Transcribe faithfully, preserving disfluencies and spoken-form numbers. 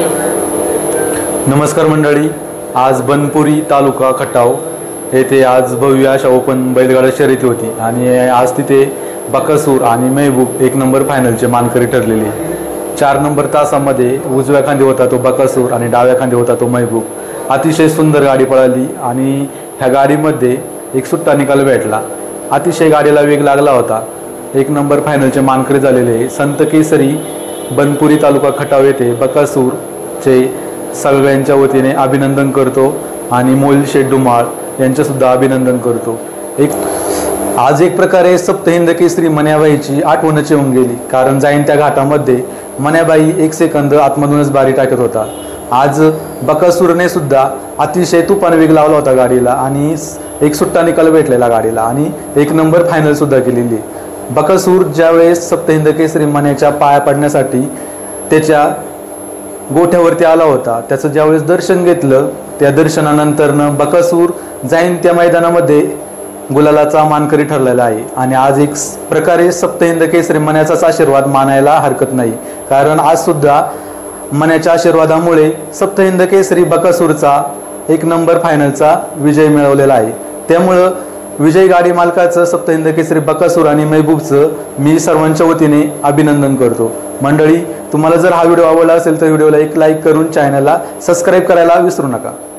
नमस्कार मंडळी, आज बनपुरी तालुका खटाव येथे आज भव्य अशा ओपन बैलगाडा शर्यती होती आणि आज तिथे बकासूर आणि महबूब एक नंबर फायनलचे मानकरी ठरलेले। चार नंबर तासामध्ये उजव्या खांदी होता तो बकासूर आणि डाव्या खांदी होता तो महबूब। अतिशय सुंदर गाडी पळाली आणि ह्या गाडीमध्ये एक सुट्टा निकाल भेटला। अतिशय गाडीला वेग लागला होता। एक नंबर फायनलचे मानकरी झालेले संत केसरी बनपुरी तालुका खटाव येथे बकासूरचे सगळ्यांच्या वतीने अभिनंदन करतो आणि मोहिल शेठ डुमाळ यांचे सुद्धा अभिनंदन करतो। एक आज एक प्रकारे सप्तहिंद केसरी मन्याबाईची आठवणच येऊन गेली, कारण जाईन त्या घाटामध्ये मन्याबाई एक सेकंद आतमधूनच बारी टाकत होता। आज बकासूरने सुद्धा अतिशय तुफान वेग लावला होता गाडीला आणि एक सुट्टा निकाल भेटलेला गाडीला आणि एक नंबर फायनल सुद्धा केलेली। बकासूर ज्यावेळेस सप्तहिंद केसरी मन्याच्या पाया पडण्यासाठी त्याच्या गोठ्यावरती आला होता, त्याचं ज्यावेळेस दर्शन घेतलं त्या दर्शनानंतरनं बकासूर जाईन त्या मैदानामध्ये गुलालाचा मानकरी ठरलेला आहे आणि आज एक प्रकारे सप्तहिंद केसरी मन्याचाच आशीर्वाद मानायला हरकत नाही, कारण आज सुद्धा मन्याच्या आशीर्वादामुळे सप्तहिंद केसरी बकासूरचा एक नंबर फायनलचा विजय मिळवलेला आहे। त्यामुळं विजय गाडी मालकाचं सप्तहिंद केसरी बकासूर आणि महबूबचं मी सर्वांच्या वतीने अभिनंदन करतो। मंडळी, तुम्हाला जर हा व्हिडिओ आवडला असेल तर व्हिडिओला एक लाईक करून चॅनलला सबस्क्राईब करायला विसरू नका।